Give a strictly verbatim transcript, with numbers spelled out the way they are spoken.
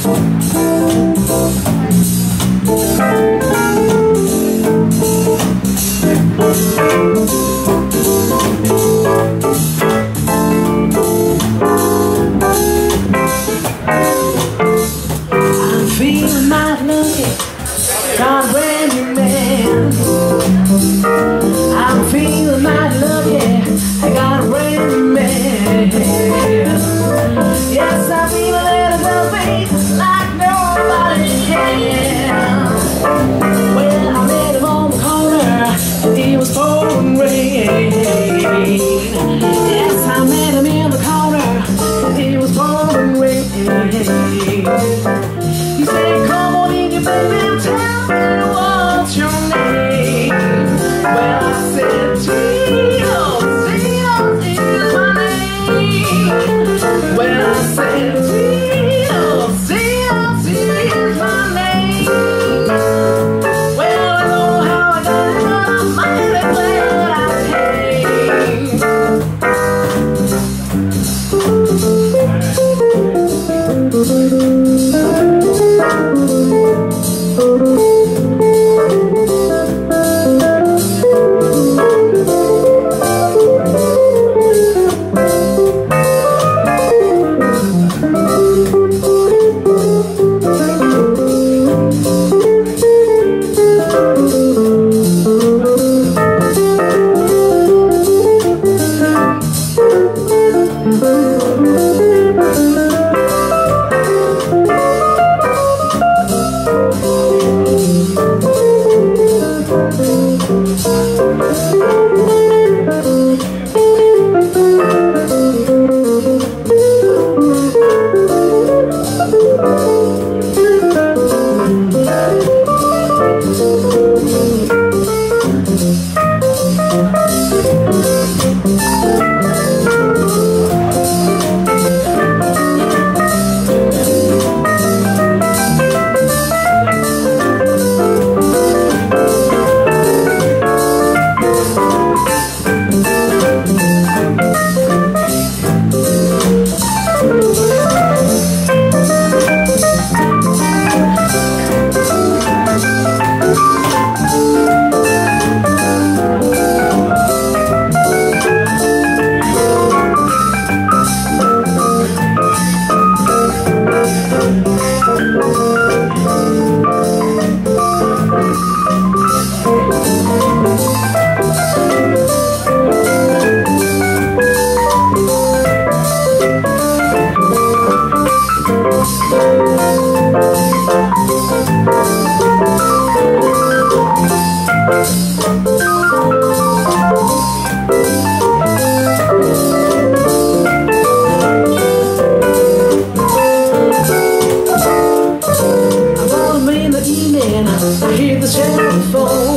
Feeling mighty lucky, got a brand new man. I'm feeling mighty lucky, I got a brand new man. Yes, I feel a little bit faith like nobody can. Well, I met him on the corner, and he was pouring rain. Yes, I met him in the corner, and he was pouring rain. He said, come on in, you baby, tell me what's your name. Well, I said, Tito, Tito is my name. Well, I said, Tito, Tito is my name. Well, I don't know how I got it, but I'm mighty glad I I hear the telephone.